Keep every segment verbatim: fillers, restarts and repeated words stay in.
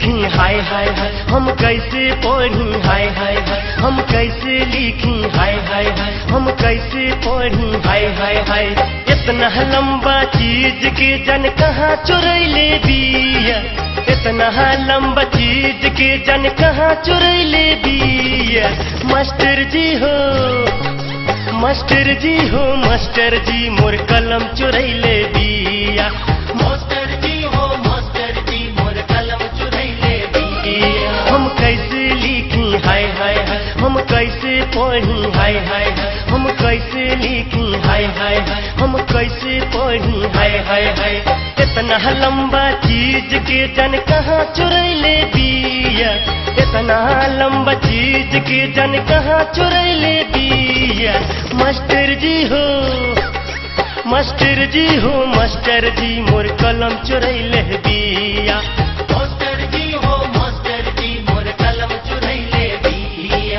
लिखी हाय हाय हाय, हम कैसे पढ़ी हाय हाय हाय, हम कैसे लिखी हाय हाय हाय, हम कैसे पढ़ी हाय हाय हाय। इतना लंबा चीज के जन कहाँ चुरैले बिया, इतना लंबा चीज के जन कहाँ चुरैले बिया। मास्टर जी हो मास्टर जी हो मास्टर जी मोर कलम चुरैले बिया। मास्टर जी हो मास्टर जी मोर कलम चुरैले बिया। हम कैसे लिखी हाय हाय हाय, हम कैसे पढ़ी हाय हाय हाय, हम कैसे लिखी हाय हाय हाय, हम कैसे पढ़ी हाय हाय हाय। इतना लंबा चीज के जन कहाँ चुरैले बिया, इतना लंबा चीज के जन कहाँ चुरैले बिया। मास्टर जी हो मास्टर जी हो मास्टर जी मोर कलम चुरैले बिया। मास्टर जी हो मास्टर जी मोर कलम चुरैले बिया।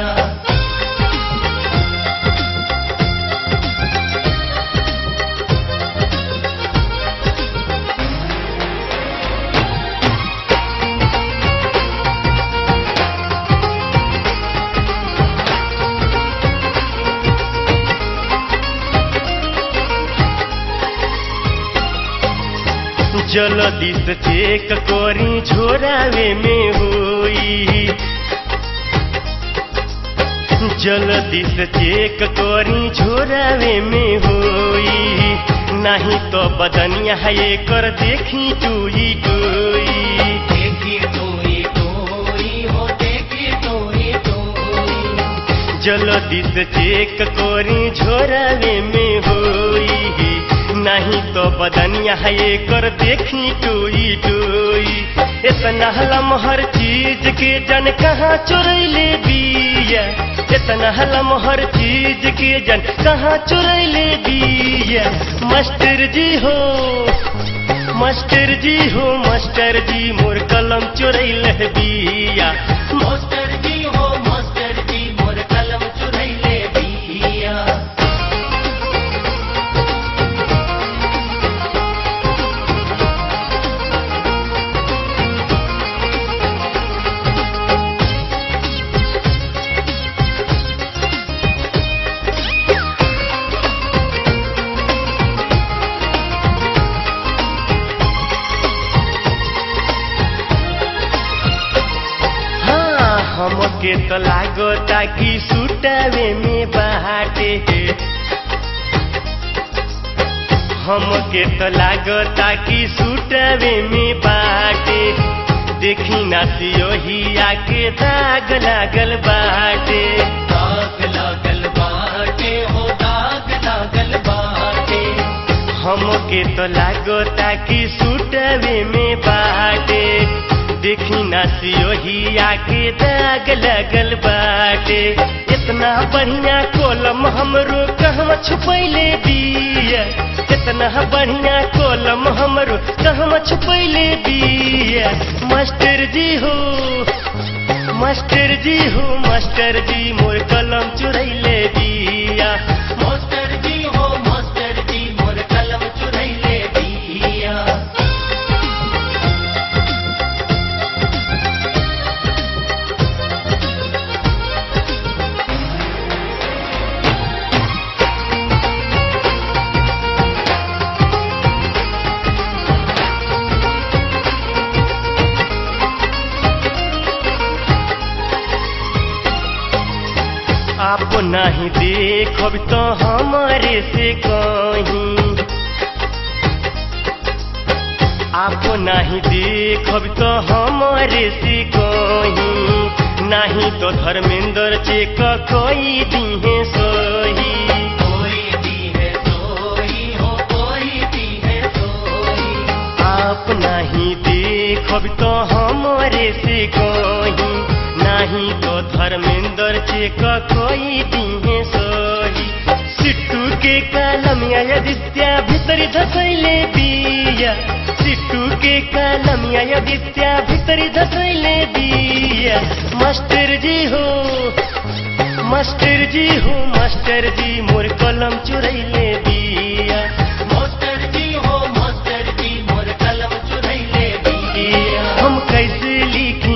जल्दी से चेक करी झोरावे में होई, जल्दी से चेक करी झोरावे में होई, नहीं तो बदनिया है कर देखी टोई टोई। देखी टोई टोई हो देखी टोई टोई। जल्दी से चेक करी झोरावे में होई, नहीं तो बदनिया है कर देखी टोई टोई। इतना लमहर चीज के जन कहाँ चुरैले बिया, इतना लमहर चीज के जन कहाँ चुरैले बिया। मास्टर जी हो मास्टर जी हो मास्टर जी मोर कलम चुरैले बिया। मास्टर जी हो मास्टर जी मोर कलम चुरैले बिया। हमके तो लागता कि सुटावे में बाटे, हमके तो लागता कि सुटावे में बाटे। देखी ना सियोहिया के दाग लागल बाटे, दाग लागल बाटे हो दाग लागल बाटे। हमके तो लागता कि सुटावे में बाटे, देखी ना सियोहिया के दाग लगल बाटे। इतना बढ़िया कलम हमरो कहवा छुपैले बिया, इतना बढ़िया कलम हमरो कहवा छुपैले बिया। मास्टर जी हो मास्टर जी हो मास्टर जी मोर कलम चुरैले बिया। मास्टर जी हो मास्टर जी मोर कलम चुरैले बिया। आप नहीं देखब तो हमारे से कहीं, आप नहीं देखब तो हमारे से कहीं, नहीं तो धर्मेंद्र चेक कोई दी है सोही। कोई दी है सोही हो कोई दी है सोही। आप नहीं देखब तो हमारे से कहीं, नहीं तो धर्मेंद्र चेक कोई दी है सोही। सिट्टू के कलम आदित्य भीतरी धसैले बिया, सिट्टू के कलम आदित्य भीतरी धसैले बिया। मास्टर जी हो मास्टर जी हो मास्टर जी मोर कलम चुरैले बिया। मास्टर जी हो मास्टर जी मोर कलम चुरैले बिया। हम कैसे लिख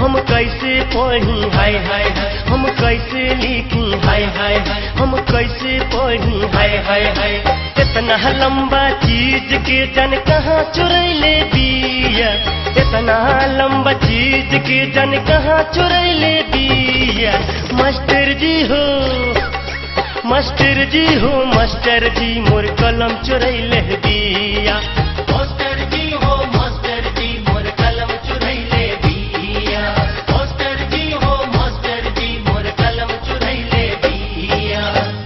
हम कैसे पढ़ी हाय हाय हाय, हम कैसे लिखी हाय हाय हाय, हम कैसे पढ़ी हाय हाय हाय। इतना लंबा चीज के जन कहाँ चुरैले बिया, इतना लंबा चीज के जन कहाँ चुरैले बिया। मास्टर जी हो मास्टर जी हो मास्टर जी मोर कलम चुरैले बिया। मास्टर जी हो मास्टर जी मोर कलम चुरैले बिया। मास्टर जी हो मास्टर जी मोर कलम चुरैले बिया।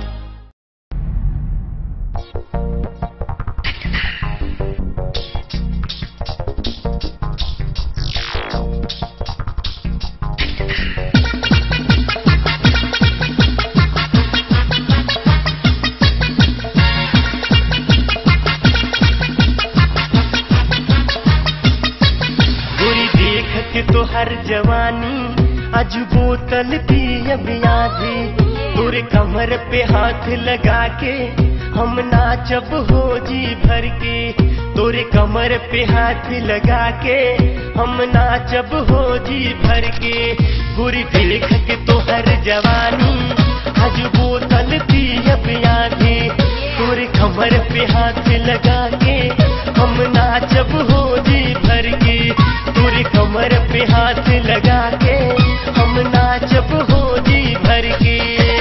तो हर जवानी आज बोतल पी अब आधी, तोरे कमर पे हाथ लगा के हम नाचब हो जी भर के। तोरे कमर पे हाथ लगा के हम नाचब हो जी भर के। गोरी देख के तो हर जवानी आज बोतल पी अब आधी, तोरे कमर पे हाथ लगा के हम नाचब हो जी भर के। तोरे कमर पे हाथ लगा के हम नाचब हो जी भर के।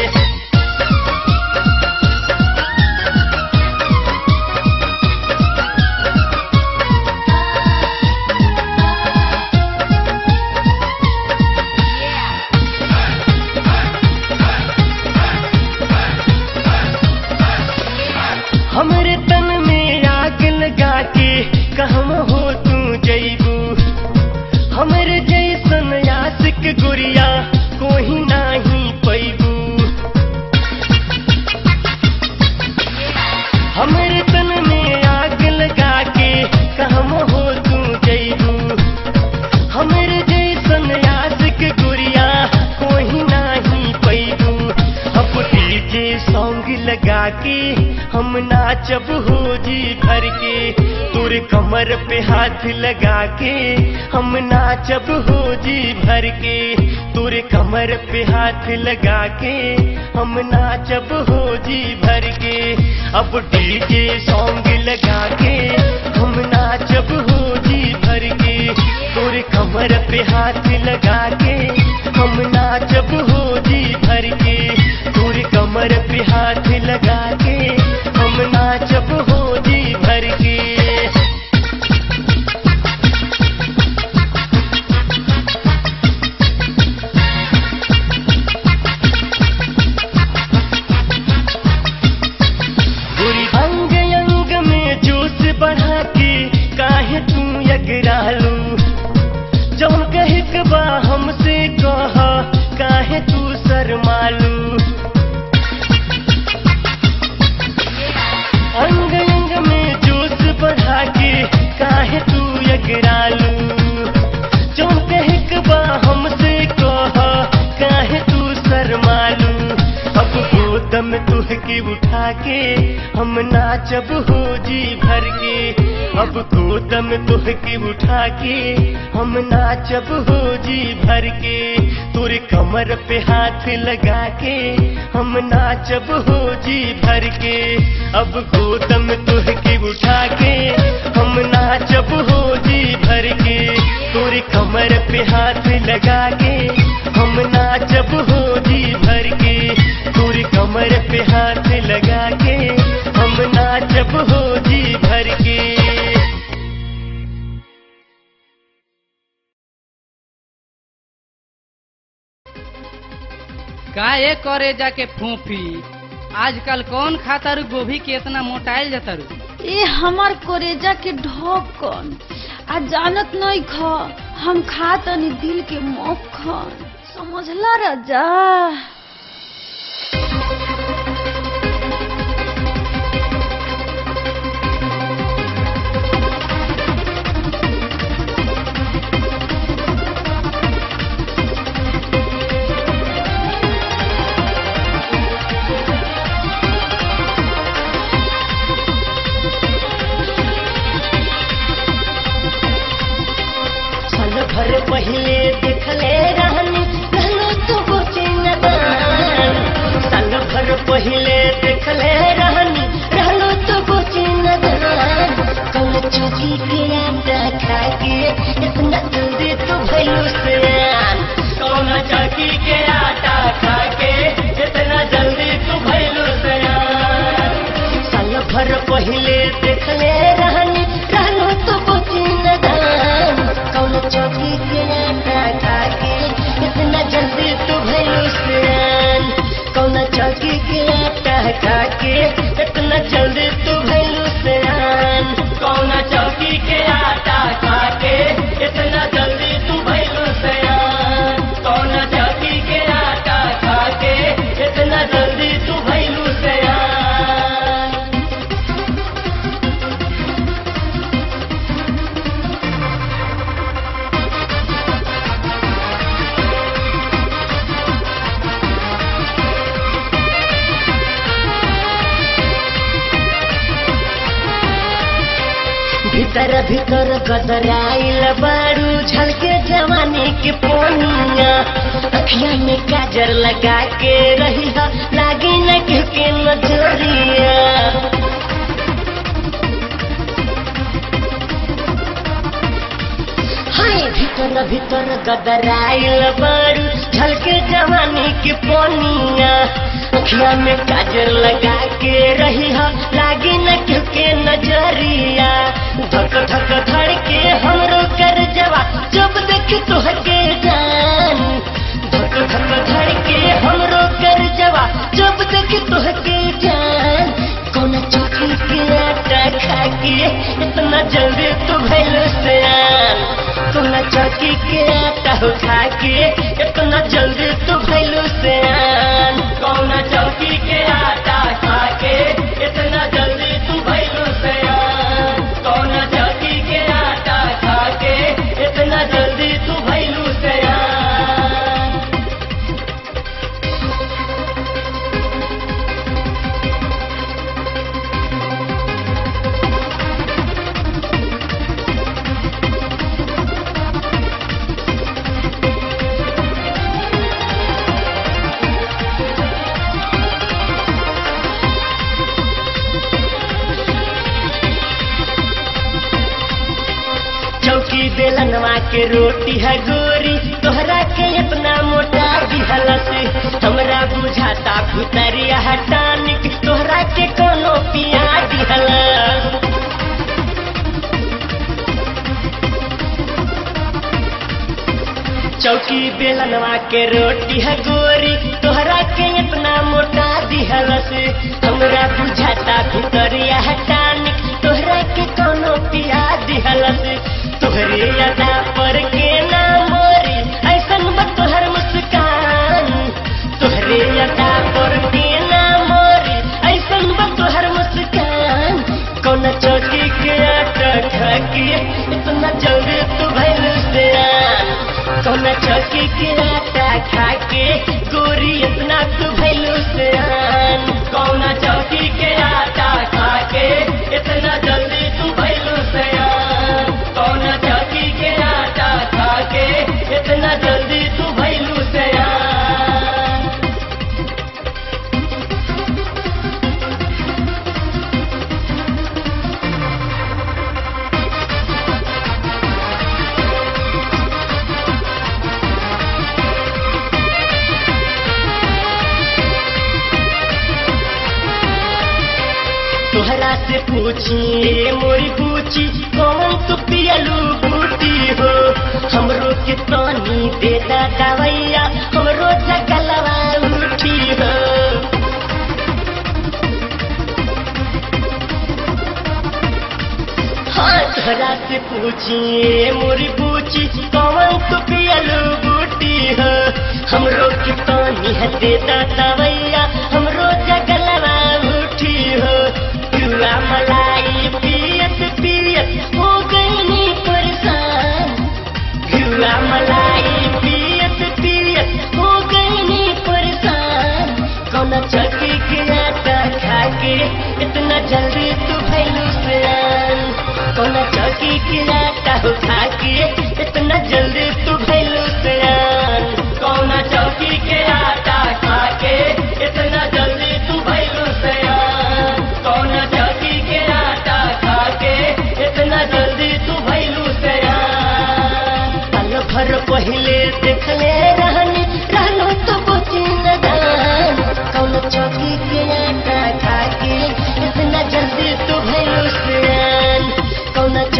हमरे तन में आग लगा के कहम हो तू जैबू, हमरे जैसन आशिक गुड़िया कोई नहीं पैबू। हमरे तन में आग लगा के कहम हो तू जैबू, हमरे जैसन आशिक गुड़िया कोई नहीं पैबू। अब डीजे सॉन्ग लगा के हम नाचब हो जी भर के। तोरे कमर पे हाथ लगा के हम नाचब हो जी भर के। तोरे कमर पे हाथ लगा के हम नाचब हो जी भर के। अब डीजे सॉन्ग लगा के हम नाचब हो जी भर के। तोरे कमर पे हाथ लगा के हम नाचब हो जी भर के। तोरे कमर पे हाथ लगा के हम नाचब हो जी भर के। अंग अंग में जोश बढ़ा के काहे तू यगरालू, जौन कहे के बा हमसे कह काहे तू शर्मालू। अंग अंग में जोश बढ़ा के काहे तू यगरालू, जौन कहे के बा हमसे कह काहे तू शर्मालू। अब गोदम तुह के उठा के हम नाचब हो जी भर के। अब गोदम तुह के उठा के हम नाचब हो जी भर के। तोरे कमर पे हाथ लगा के हम नाचब हो जी भर के। अब गोदम तुह के उठा के हम नाचब हो जी भर के। तोरे कमर पे हाथ लगा के हम नाचब हो जी भर के। तोरे कमर पे हाथ लगा के हम नाचब हो जी भर के। का ये करे जाके फूफी, आजकल कौन खाता रू गोभी के इतना मोटाइल जाता रू? ए हमार कोरेजा के ढोकन आ जानत नहीं खा, हम खातनी दिल के मक्खन, समझला राजा। साल भर पहले देखले चौकी के आटा खा के इतना जल्दी तू भइलू सयान। कौन चौकी के आटा खा के इतना जल्दी तू भइलू सयान। साल भर पहले देखले रहनी रहलू तो बची न दान। कौन चौकी के आटा खा के इतना जल्दी तू भइलू सयान। कौन चौकी के आटा खा के इतना जल्दी तू भइलू सयान। कौन चौकी के आटा खा के इतना जल्दी तू भइलू सयान। कौन चौकी के आटा खा के इतना जल्दी तू भइलू सयान। भीतर भीतर गदराइल बारू झलके जवानी के पोनिया। अखिया में काजर लगा के रही है लागी न के, के नजरिया। हाय भीतर भीतर गदराइल बारू झलके जवानी के पोनिया। अखिया में काजर लगा के रही है लागी न के, के नजरिया। धक धक धड़ के हमरो कर जवा जब देख तुहके जान। धक धक धड़ के हमरो कर जवा जब देख तुहके जान। कौन चौकी के आटा खा के इतना जल्दी तू भइलू सयान। कौन चौकी के आटा खा के इतना जल्दी तू भइलू सयान। कौन चौकी के आटा खा के इतना जल्दी तू भइलू सयान। कौन चौकी के आटा खा के इतना जल्दी तू भइलू सयान। चौकी बेलनवा के रोटी है गोरी तोहरा के इतना मोटा दिहला से। हमरा बुझाता भुतरिया हटानिक तोहरा के कोनो पिया दिहला। चौकी बेलनवा के रोटी है गोरी तोहरा के इतना मोटा दिहला से। हमरा बुझाता भुतरिया हटानिक तोहरा के कोनो पिया दिहला से। तोहरे अदा पर के ना मोरी ऐसन बा तोहर मुस्कान। तोहरे अदा पर के ना मोरी ऐसन बा तोहर मुस्कान। कौन चौकी के आटा खा के इतना जल्दी तू भइलू सयान। कौन चौकी के आटा खा के गोरी इतना तू भइलू सयान। कौन चौकी के आटा खा के इतना जल्दी तू भइलू सयान। कौन चौकी के आटा खा के इतना जल्दी तू भइलू सयान। तोहरा से पूछी मोरी पूछी कौन तू पियलू बूटी हो। हमरो के तानी देता दवैया हमरो जगलवा उठी हो। हाँ तोहरा से पूछी मोरी पूछी कौन तू पियलू बूटी हो। हमरो के तानी है देता दवैया हमरो जगलवा उठी हो। घुआ मलाई पियत पियत हो गई परेशान। घुआ मलाई पियत पियत हो गई परेशान। कौन चौकी के आटा खा के इतना जल्दी तू भइलू सयान। कौन चौकी के आटा खा के इतना जल्दी तू भइलू सयान। कौन चौकी के आटा खा के इतना जल्दी तू भइलू सयान। कौन चौकी के आटा खा के इतना जल्दी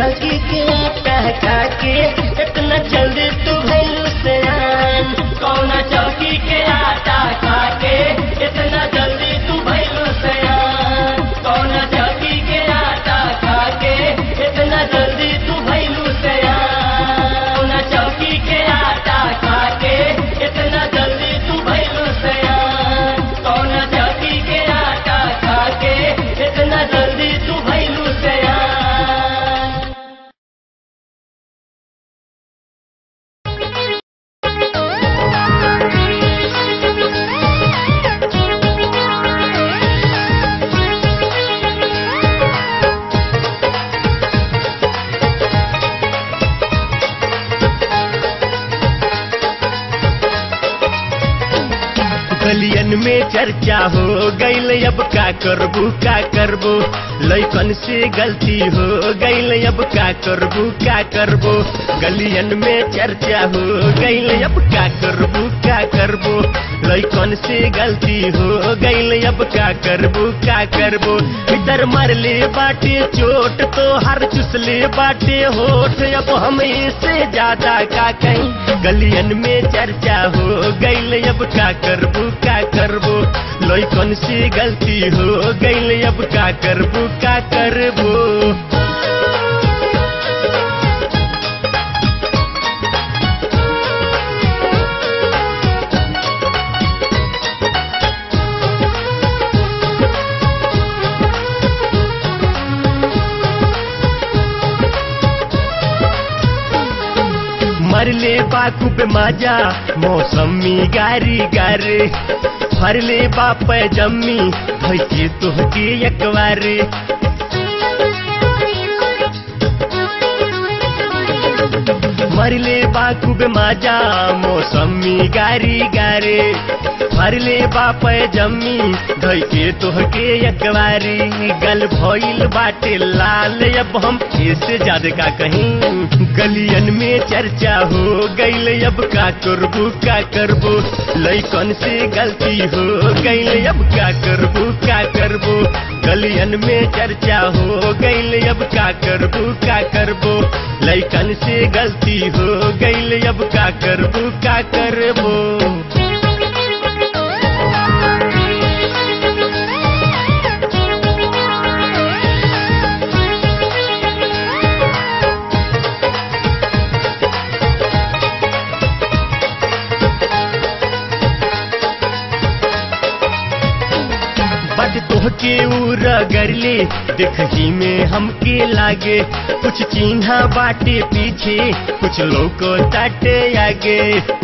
चौकी के आटा खाके इतना जल्दी तू भइलू सयान। कौना चौकी के आटा खाके इतना जल्दी तू भइलू सयान। कौना चौकी के आटा खाके इतना जल्दी तू भइलू सयान। कौना चौकी के आटा खाके इतना जल्दी तू भइलू सयान। कौना चौकी के आटा खाके इतना जल्दी तू भइलू सयान। गलियन में चर्चा हो गईल अब का करबू का करबू। लइकन से गलती हो गईल अब का करबू का करबू। गलियन में चर्चा हो गईल अब का करबू का करबू। लइकन से गलती हो गईल अब का करबू का करबू। भीतर मरले बाटे चोट तो हर चुसले बाटे होठ। अब हम इससे ज्यादा का कहीं गलियन में चर्चा हो गईल अब का करबू का करबू। लइकन से गलती हो गईल अब का करबू का करबू। मरले बाकू पे माजा मौसमी गारी गारे। फरले बाप जम्मी भैके तुहके एकबारे। मरले बाकू पे माजा मौसमी गारी गारे। फरले बाप जम्मी भैके तुहके एकबारे। गल भइल बाटे लाल अब हम इससे ज्यादा का कहीं। गलियन में चर्चा हो गईल अब का करबू का करबू। लइकन से गलती हो गईल अब का करबू का करबू। गलियन में चर्चा हो गईल अब का करबू का करबू। लइकन से गलती हो गईल अब का करबू का करबू। तोहके रगरले देखही में हमके लागे। कुछ चिन्हा बाटे पीछे कुछ लोग ताटे आगे।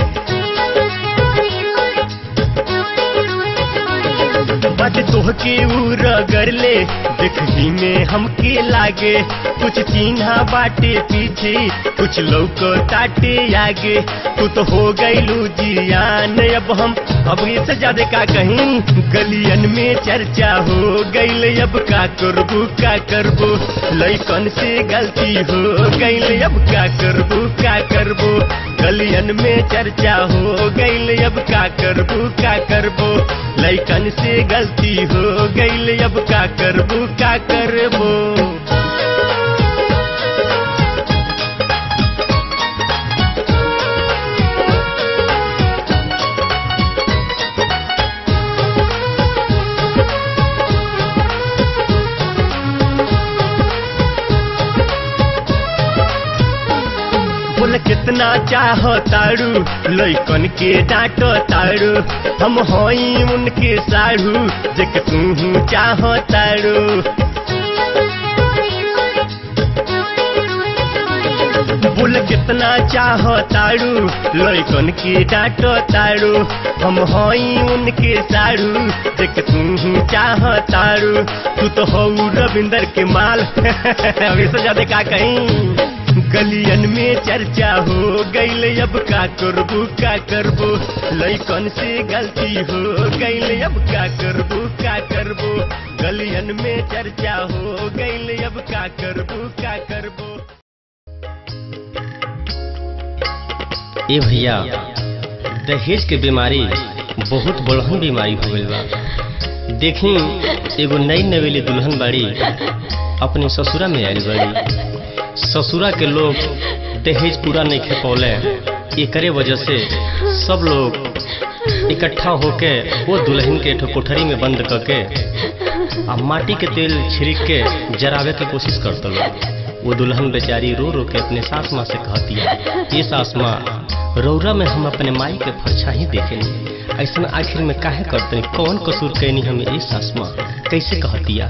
बात तोहके रगरले देखही में हमके लागे। कुछ चिन्हा बाटे पीछे कुछ लोग ताटे आगे। तू तो हो गईलू जियान अब हम अब इससे ज्यादा का कहीं। गलियन में चर्चा हो गईल अब का करबू का करबू। लइकन से गलती हो गईल अब का करबू का करबू। गलियन में चर्चा हो गईल अब का करबू का करबू। लइकन से गलती हो गईल अब का करबू का करबू। कितना चाहो तारू लइकन के डांटो तारू। हम होई उनके साड़ू जेके तू चाहो तारू। बोल कितना चाहो तारू लइकन के डांटो तारू। हम होई उनके साड़ू जेके तू चाहो तारू। तू तो हो रविंदर के माल अभी से ज्यादा का कहीं। गलियन में चर्चा हो गईल अब का करबू का करबू। लइकन से गलती हो गईल अब का करबू का करबू। गलियन में चर्चा हो गईल अब का करबू का करबू। ए भैया दहेज के बीमारी बहुत बड़हन बीमारी हो गईल बा। देखी एगो नई नवेली दुल्हन बाड़ी अपने ससुरा में आयल बाड़ी। ससुरा के लोग दहेज पूरा नहीं खे पौले, एकरे वजह से सब लोग इकट्ठा होके वो दुल्हन के कोठरी में बंद करके आ माटी के तेल छिड़क के जरावे के कोशिश करते लोग। वो दुल्हन बेचारी रो रो के अपने सास माँ से कहती है, ये सास माँ रौरा में हम अपने माई के फरछा ही देखे नहीं, ऐसा आखिर में काहे करते, कौन कसूर कैनी हमें ये सास माँ, कैसे कहतिया।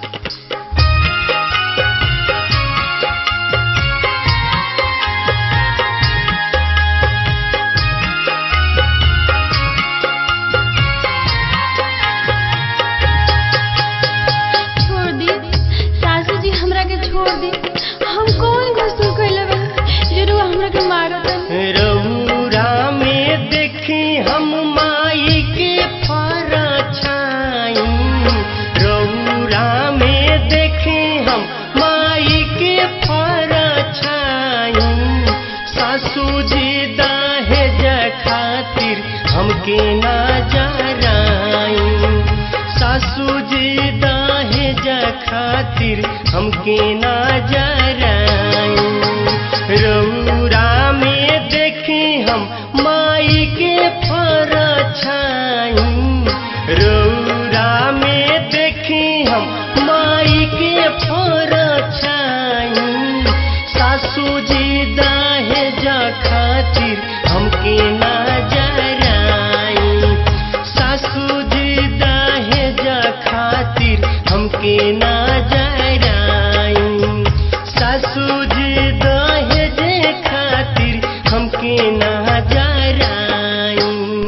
रौरा में देखी हम माई के फरछाई, रौरा में देखी हम माई के फरछाई, सासू जी दहेज खातिर हमके ना जराई, सासू जी दहेज खातिर हमके ना जराई। रौरा में देखी हम माई के फरछाई, रौरा में देखी हम माई के फरछाई, सासू जी दहेज खातिर हमके ना जराई, सासू जी दहेज खातिर हमके ना जराई, सासू जी दहेज खातिर हमके ना जराई।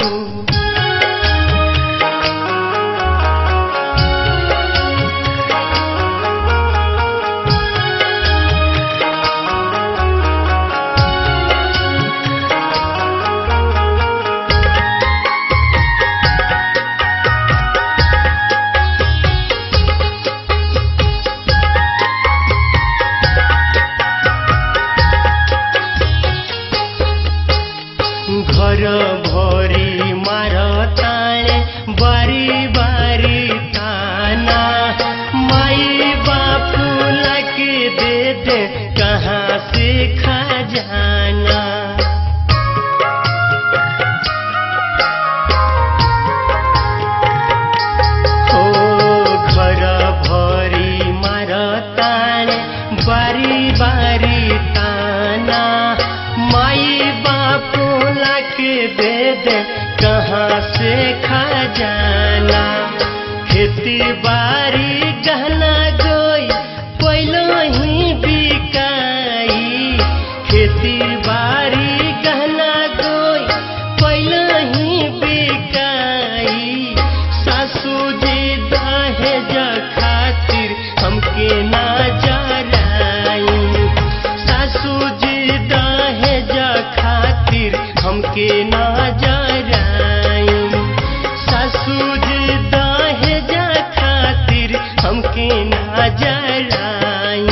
घर भरी मारताने बारी बारी ताना, माई बाप लके दे दे कहाँ से खजाना। ओ घर भरी मारताने बारी बारी ताना, माई बाप लाके दे दे कहाँ से खजाना। खेती बाड़ी गहना गोई पहलो ही बिकाई, खेती बाड़ी गहना गोई पहलो ही बिकाई, सासू जी दहेज खातिर हमके ना जराई, सासू जी दहेज खातिर हमके ना जराई, सासू जी दहेज खातिर हमके ना जराई।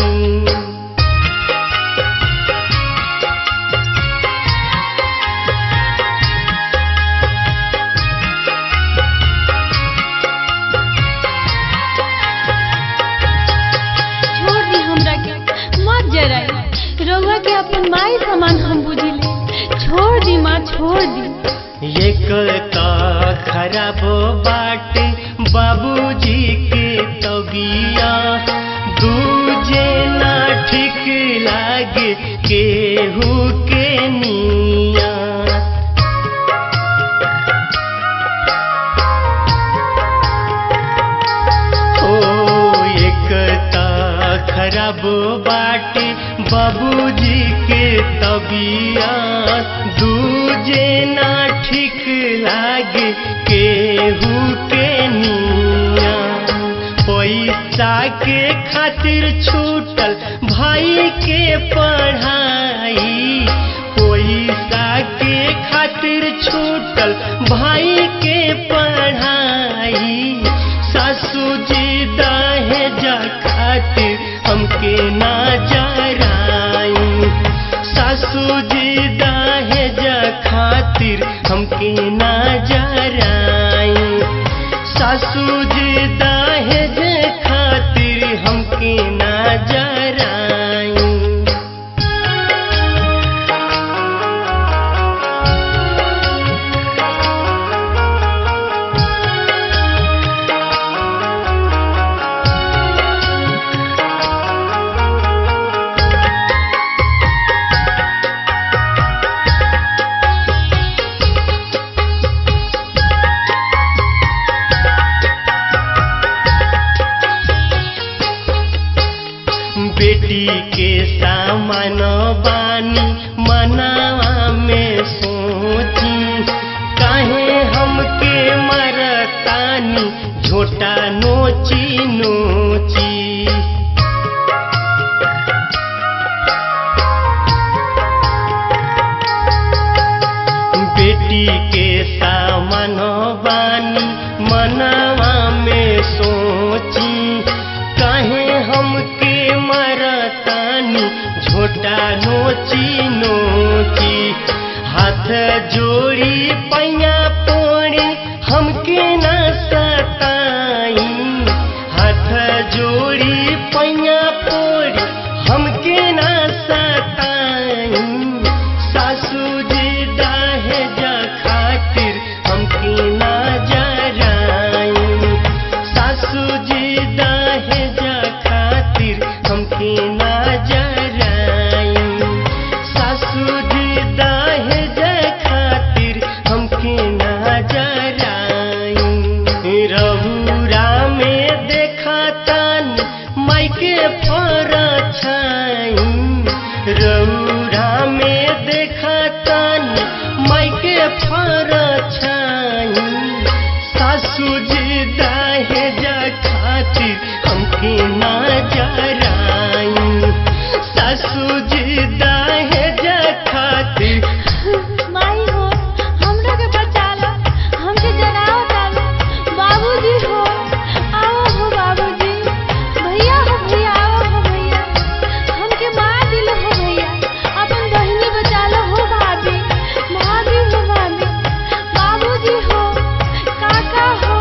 छोड़ दी हमरा के, मत जराई, रउआ के अपन माई समान हम बुझिले, छोड़ दी माँ छोड़ दी। एक ता खराब बाटे बाबूजी के तबिया, दूजे ना ठीक लागे केहू के निया। ओ एक ता खराब बाटे बाबूजी के तबिया, दूजे ना ठीक लागे केहू के निया। पैसा के खातिर छूटल भाई के पढ़ाई, पैसा के खातिर छूटल भाई के पढ़ाई, सासू जी दहेज खातिर हमके ना जराई, सासू जी दहेज खातिर हमके ना जराई, सासू जी दहेज खातिर हमके ना जराई। के सामनो बानी मनवा में सोची काहे हमके मरतानी झोटा नोची नोची हाथ जोड़ी पैया पोड़ी हमके न सताई हाथ जोड़ी पैया पोड़ी हमके न सताई सासू जी दहेज खातिर हमके न जराई सासू जी दहेज खातिर हमके न जराई सासू जी दहेज खातिर हमके न जराई रहुरा में देखा तानी मायके पर छाई रहुरा में देखा तानी मायके पर छाई सासू जी दहेज खातिर हमके न जराई सासू जी दहेज खातिर माई हो हमरा के बचा लो हमके जराओ डालो बाबूजी हो आओ हो बाबूजी भैया हो भैया आओ हो भैया हमके मार दिल हो भैया अपन बहिनी बचा लो हो भाभी भाभी हो भाभी बाबूजी हो काका हो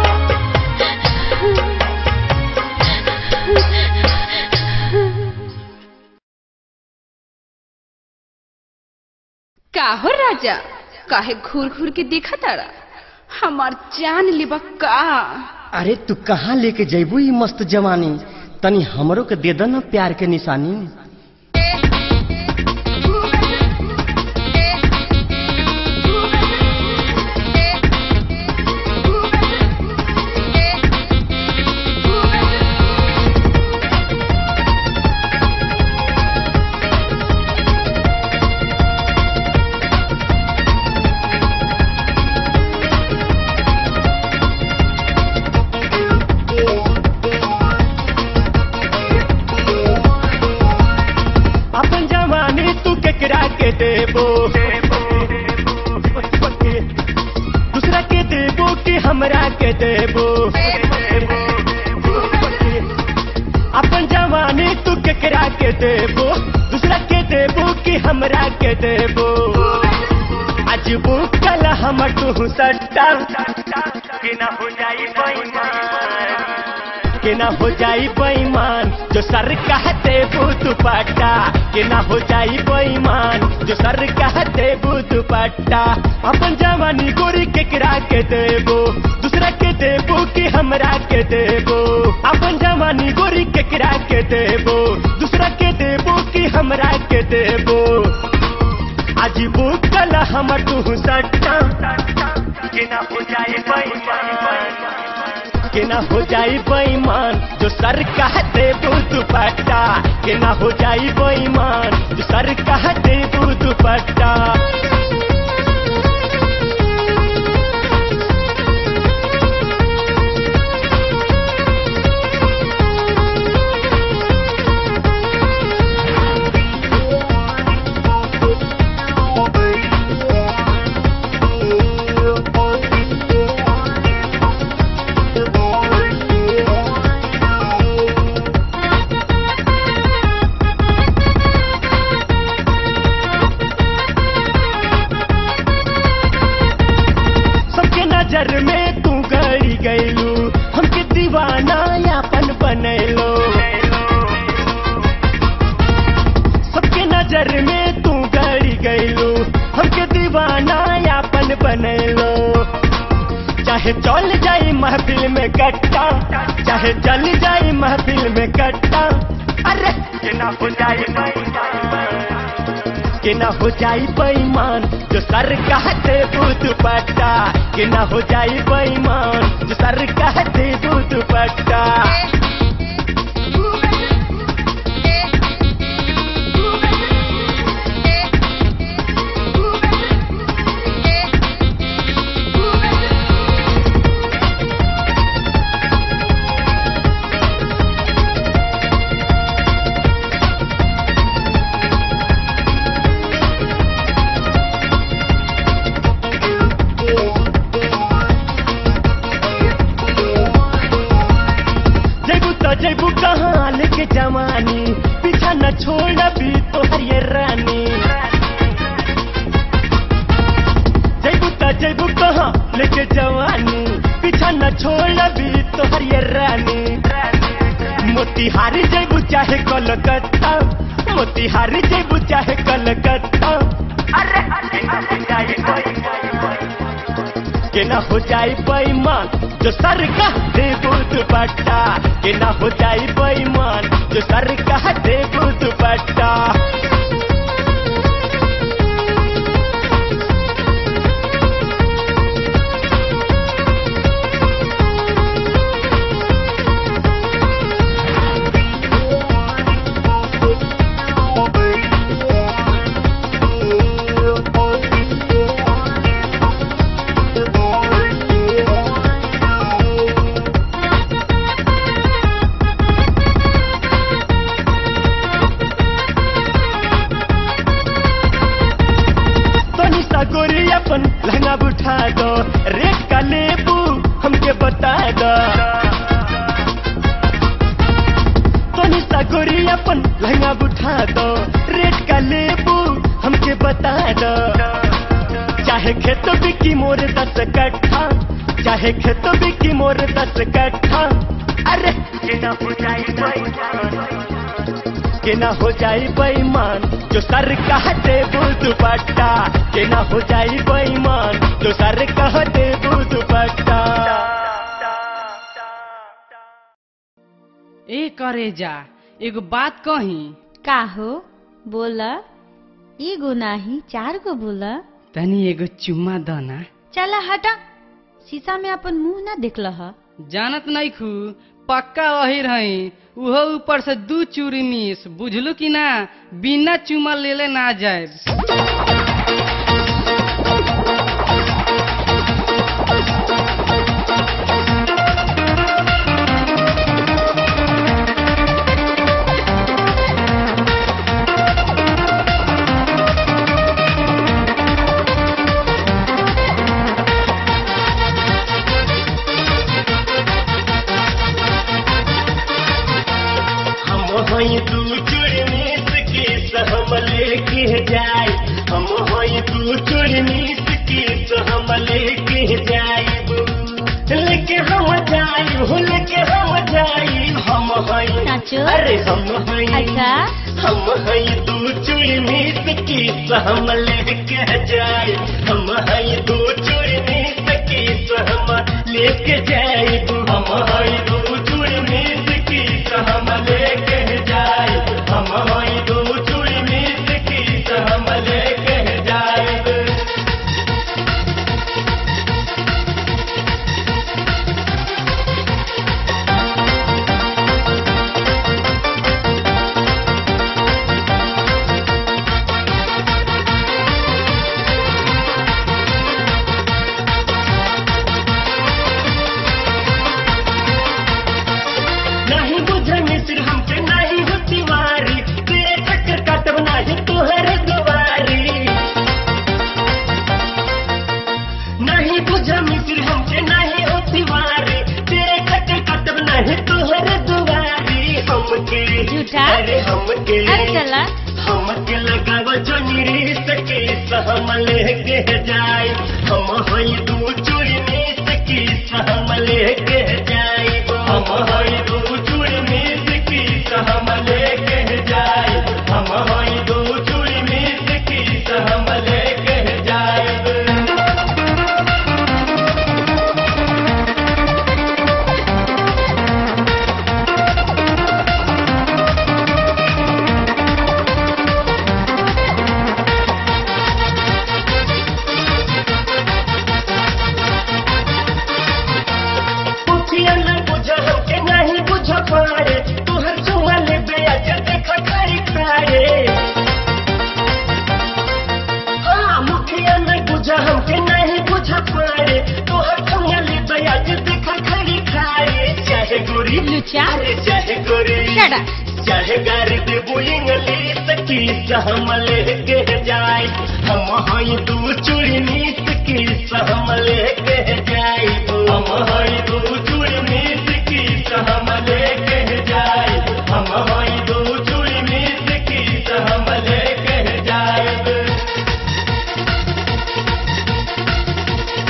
का हो राजा काहे घूर घूर के देखा तारा हमार जान लेबा का। अरे तू कहाँ लेके जैबू ई मस्त जवानी तनी हमरो के दे दे ना प्यार के निशानी। अपन जवानी तू केकरा के देबो दूसरा के देबो कि हमरा के देबो अपन जवानी तू केकरा के देबो दूसरा के देबो कि हमरा के देबो आज बुकल हम तू सट्टा कि ना हो जाई बेईमान कि ना हो जाई बेईमान जो सर कहते बुत पट्टा कि ना हो जाई बेईमान जो सर कहते बुत पट्टा अपन जवानी गोरी केकरा के देबो दूसरा के देबो कि हमरा के देबो अपन जवानी गोरी केकरा के देबो दूसरा के देबो कि हमरा के देबो आज बुकल हम तू सट्टा कि ना हो जाई बेईमान कि ना हो जाई बेईमान जो सर कहते बुत पट्टा कि ना हो जाई बेईमान जो सर कहते बुत पट्टा। नजर में तू गड़ी गईलू हमके दीवाना यापन बनैलो सबके नजर में तू गड़ी गईलू हमके दीवाना यापन बनैलो चाहे चल जाई महफिल में कट्टा चाहे चल जाई महफिल में कट्टा अरे कि ना हो जाई कि ना हो जाई बेईमान जो सर कहते बुत पट्टा कि ना हो जाई बेईमान जो सर कहते बुत पट्टा। जेबू कहाँ लेके जवानी, पीछा न छोड़बी तोहर ये रानी। मोतिहारी जेबू चाहे कलकत्ता, मोतिहारी जेबू चाहे कलकत्ता। अरे के ना हो जाए बेईमान जो सर का देबू दुपट्टा, के ना हो जाए बेईमान जो सर का देबू दुपट्टा। अपन लहंगा उठा दो, रेट का लेबू हमके बता दो। तोनी सा गोरी अपन लहंगा उठा दो, रेट का लेबू हमके बता दो। चाहे खेत बिकी मोर दस कट्ठा, चाहे खेत बिकी मोर दस कट्ठा। अरे के ना हो जाए बेईमान, के ना हो जाए बेईमान जो सर का देबू दुपट्टा, के ना हो जाए बेईमान जो सर का देबू दुपट्टा। ए करे जा एगो बात कही। का हो बोला, एगो नाही चार गो बोला। तनी एगो चुम्मा दना। चला हटा, शीशा में अपन मुंह ना देखल ह। जानत नहीं खू पक्का वही रही, उहो ऊपर से दू चूरी मिस, बुझलू कि ना, बिना चुमा लेले ना जाए। होई तू चुड़नीस की हम लेके जाए, हम होई तू चुड़नीस की हम लेके जाए, लेके हम जाए, लेके हम जाए। हम होई अरे हम होई अच्छा हम होई तू चुड़नीस की हम लेके जाए, हम होई तू चुड़नीस की हम लेके जाए, हम होई तू चुड़नीस की हम लेके जाए, हम होई दो चूड़ी मीत की हम लेके जाए। नहीं बुझे मिस्र हमके नहीं होती वारी, तेरे चक्कर काटब नहीं तोहरे दुआरी। नहीं बुझे मिस्र हमके नहीं होती वारी, तेरे चक्कर काटब नहीं तोहरे दुआरी। हमके झूठा अरे हमके अरे चला हमके लगाव जो निरी सके हम लेके जाए, हम होई दू चूड़ी मीत की हम लेके जाए, हम होई दू चूड़ी मीत की हम लेके जाए, हम होई दू चूड़ी मीत की हम लेके जाए। लुचा चाहे गोरी शट चाहे गारी दे बुइंगली सकी हम लेके जाए, हम होई दू चूड़ी मीत की हम लेके जाए, हम होई दू चूड़ी मीत की हम लेके जाए, हम होई दू चूड़ी मीत की हम लेके जाए।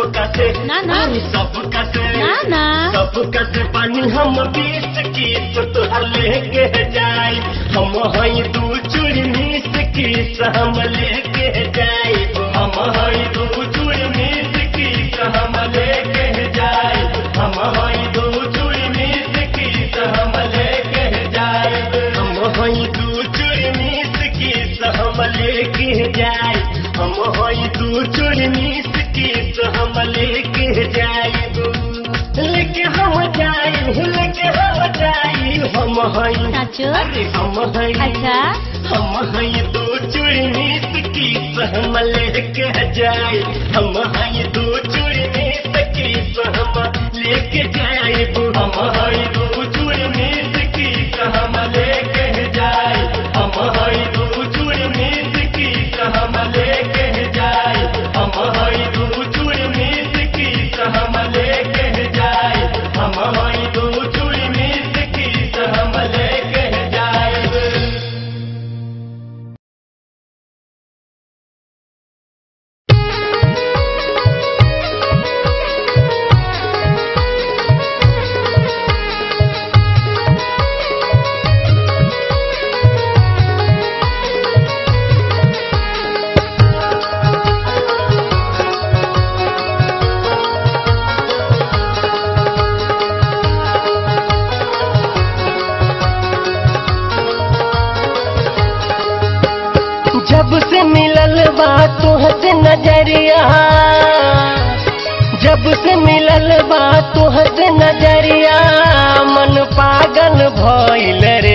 सबका से ना, ना। सबका से ना ना सबका से पानी हम बीस की तो तोहर लेके जाए हम हई दू चूड़ी मीस की हम लेके जाए हम हई दू चूड़ी मीस की हम लेके जाए हम हई दू चूड़ी मीस की हम लेके जाए हम हई दू चूड़ी मीस की हम लेके जाए हम हई दू चूड़ी मीस की हम लेके जाए लेके हम जाए लेके हम जाए हम हई चाचू अरे हम हई अच्छा हम हई दो चूड़ी मीस की हम लेके जाए हम हई दो चूड़ी मीस की हम लेके जाए हम हई दो चूड़ी मीस की हम लेके जाए हम हई दो चूड़ी मीस की हम लेके जाए हम हई दो चूड़ी मीस की हम लेके जाए हम हई दो चूड़ी मीस की हम लेके जाए। जब से मिलल बा तोहसे नजरिया जब से मिलल बा तोहसे नजरिया मन पागल भइल रे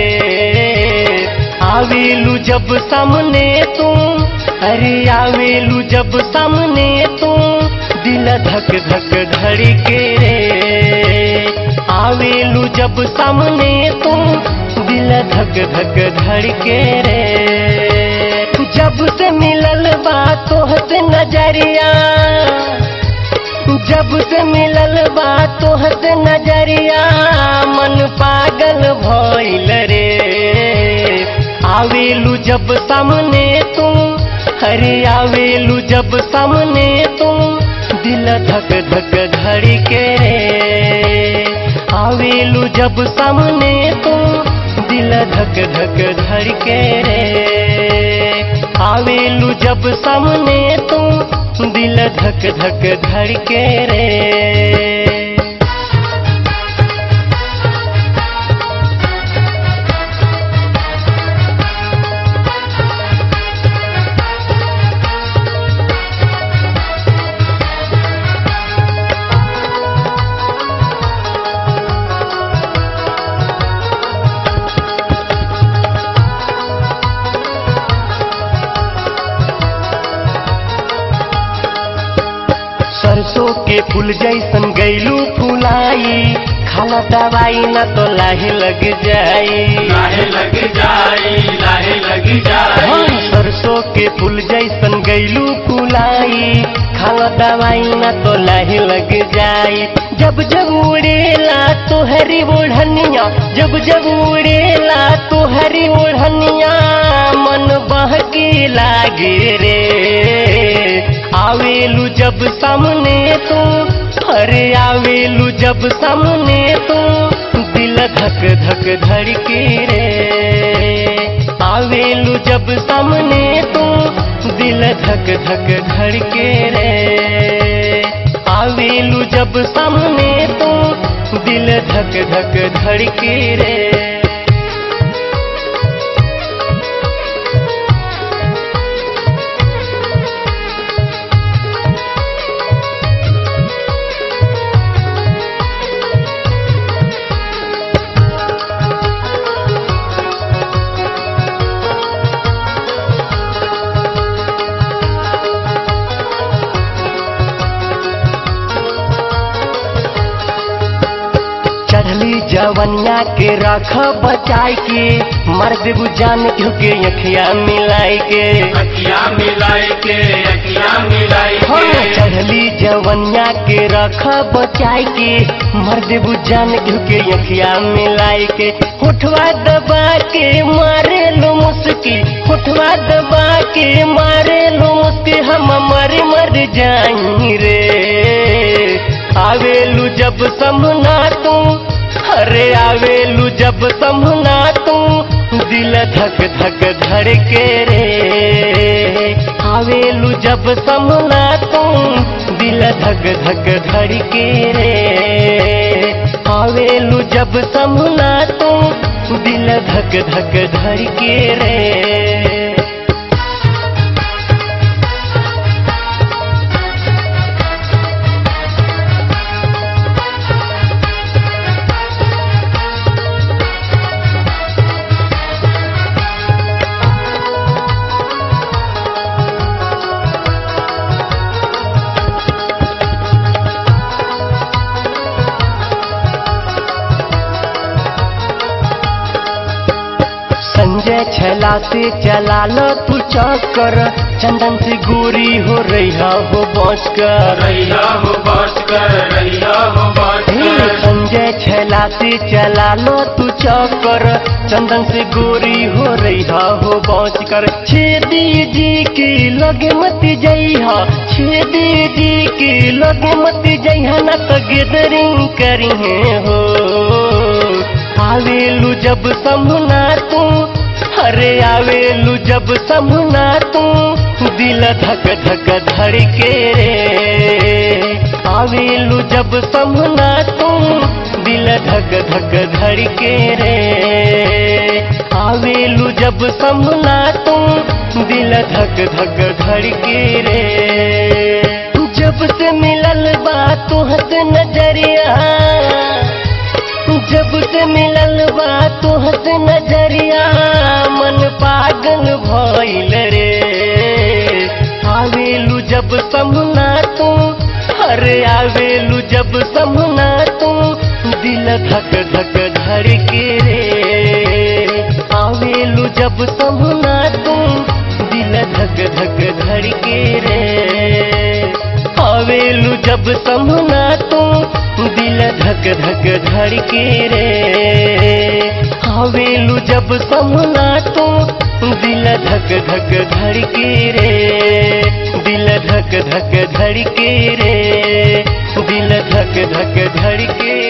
आवेलू जब सामने तू अरे आवेलू जब सामने तू दिल धक धक धड़के रे आवेलू जब सामने तू दिल धक धक धड़के रे जब से मिलल बा तोहसे नजरिया जब से मिलल बा तोहसे नजरिया मन पागल भइल रे आवेलू जब सामने तू अरे आवेलू जब सामने तू दिल धक धक धड़के रे आवेलू जब सामने तू दिल धक धक धड़के रे आवेलू जब सामने तू दिल धक धक धड़के रे। सरसों के फूल जैसन गैलू फुलाई खाला दवाई न तो लाहे लग जाई लाहे लग जाई लाहे लग जाई हाँ, सरसों के फूल जैसन गैलू फुलाई खाला दवाई न तो लाहे लग जाई जब जब उड़ेला तो हरी ओढ़निया जब जब उड़ेला तो हरी ओढ़निया मन बहके लागे रे आवेलू जब सामने तू अरे आवेलू जब सामने तू दिल धक धक धड़के रे आवेलू जब सामने तू दिल धक धक धड़के रे आवेलू जब सामने तू दिल धक धक धड़के रे। चढ़ली जवनिया के रख बचाई के मर देबू जान के अखिया मिलाई के अखिया मिलाई के अखिया मिलाई हाँ, के चढ़ली जवनिया के रख बचाई के मर देबू जान के अखिया मिलाई के होठवा दबा के मारे लो मुस मुस्की होठवा दबा के मारे लो मुस्की हम मर मर जाई रे। आवेलू जब समना तू, अरे आवेलू जब समना तू, दिल धक धक धड़के रे। आवेलू जब समना तू, दिल धक धक धड़के रे। आवेलू जब समना तू, दिल धक धक धड़के रे। संजय छला से चला लो तू चक्कर, चंदन से गोरी हो रैया हो बच कर, रैया हो बच कर, रैया हो बच कर। संजय छला से चला लो तू चक्कर, चंदन से गोरी हो रैया हो बच कर। छेदी जी की लगे मत जइहा, छेदी जी की लगे मत जइहा, न तो गेदरिंग करी हो। आवेलू जब समना तू, अरे आवेलू जब समना तू, दिल धक धक धड़के रे। आवेलू जब समना तू, दिल धक धक धड़के रे। आवेलू जब समना तू, दिल धक धक धड़के रे। जब से मिलल बा तुहस नजरिया, जब से मिलल बा तुहस नजरिया, मन पागल भइल रे। आवेलू जब समना तू, अरे आवेलू जब समना तू, दिल धक धक धड़के रे। आवेलू जब समना तू, दिल धक धक धड़के रे। आवेलू जब समना तू, दिल धक धक धड़के रे। आवेलू जब समना तू, दिल धक धक धड़के रे। दिल धक धक धड़के रे, दिल धक धक धड़के